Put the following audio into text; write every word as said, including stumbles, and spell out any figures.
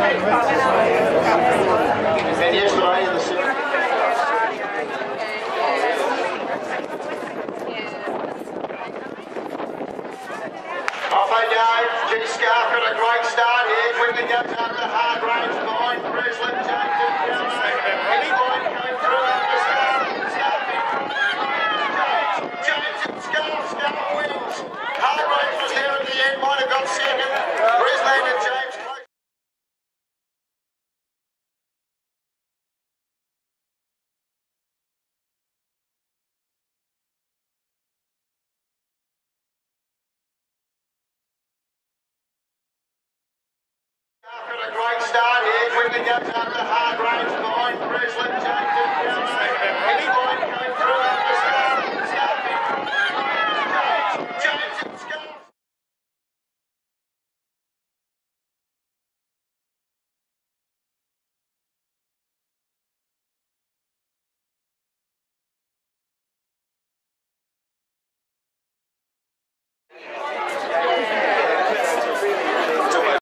And yesterday in the city. Off they go. Dean Scarff got a great start here. Quickly goes up to Hargreaves behind Presley. James and Kelly. Any line going through after Scarff. James and Scarff. Scarff wins. Hargreaves was there at the end. Might have got second. Presley and James. Got a great start here. Quickly goes up to Hargreaves behind Presley. James and Kelly. Any line